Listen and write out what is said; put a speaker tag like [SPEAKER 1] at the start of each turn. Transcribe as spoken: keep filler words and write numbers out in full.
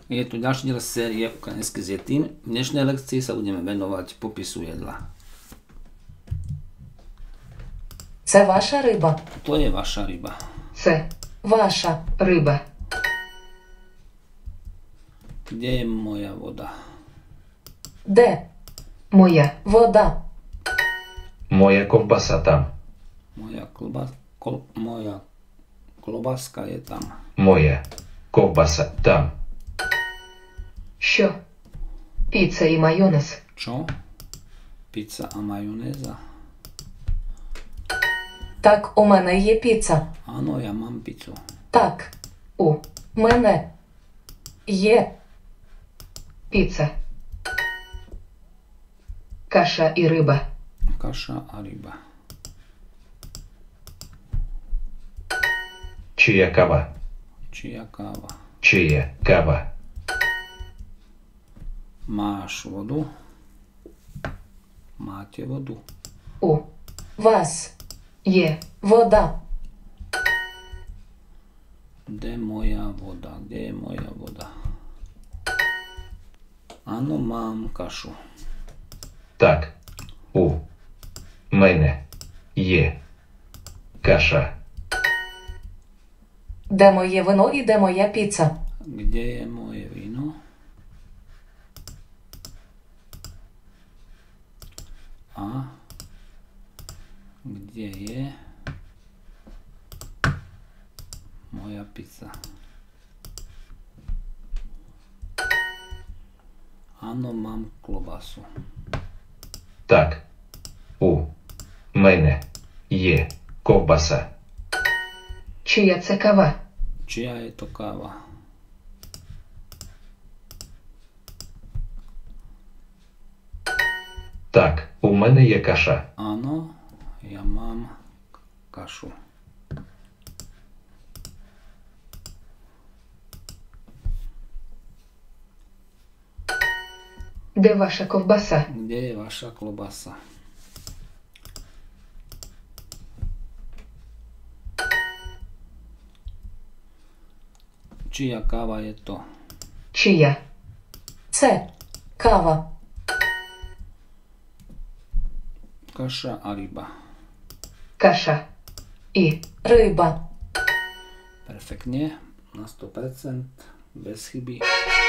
[SPEAKER 1] Je tu ďalší diel série Ukrajinské s Yetim. V dnešnej lekcii sa budeme venovať popisu jedla.
[SPEAKER 2] Це ваша риба.
[SPEAKER 1] To je vaša ryba.
[SPEAKER 2] Це ваша риба.
[SPEAKER 1] Kde je moja voda?
[SPEAKER 2] Де моя вода?
[SPEAKER 3] Moja ковбаса там.
[SPEAKER 1] Moja, kloba, kol, moja klobaska je tam.
[SPEAKER 3] Moja ковбаса там.
[SPEAKER 2] Що? Піца і майонез.
[SPEAKER 1] Čo? Pizza a majonéza?
[SPEAKER 2] Так, у мене є піца.
[SPEAKER 1] Áno, ja mám pizzu.
[SPEAKER 2] Так, у мене є піца. Каша і риба.
[SPEAKER 1] Kaša a ryba.
[SPEAKER 3] Чия кава?
[SPEAKER 1] Čia káva?
[SPEAKER 3] Чия кава?
[SPEAKER 1] Máš vodu? Máte vodu?
[SPEAKER 2] У вас є вода.
[SPEAKER 1] Kde moja voda? Kde je moja voda? Áno, mám kašu.
[SPEAKER 3] Так, у мене є каша.
[SPEAKER 2] Де моє вино і де моя піца?
[SPEAKER 1] Kde je moje víno? A kde je moja pizza? Áno, mám klobasu.
[SPEAKER 3] Так, у мене є ковбаса.
[SPEAKER 2] Чия це кава?
[SPEAKER 1] Čia je to káva?
[SPEAKER 3] Так, у мене є каша.
[SPEAKER 1] Áno, ja mám kašu.
[SPEAKER 2] Де ваша ковбаса?
[SPEAKER 1] Kde je vaša klobasa? Čia káva je to?
[SPEAKER 2] Чия? Це кава.
[SPEAKER 1] Kaša a ryba.
[SPEAKER 2] Каша і риба.
[SPEAKER 1] Perfektne, na sto percent, bez chyby.